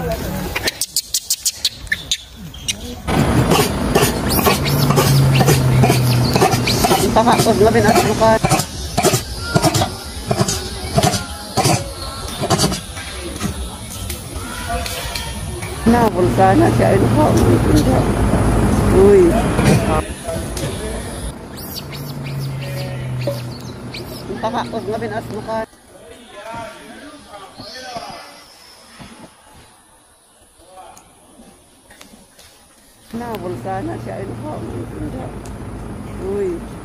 Takakos na binaslukan. Nabol sana siya ay nakauntinda. Uy. Takakos na binaslukan. Nabol sana siya ay nakauntinda. Uy.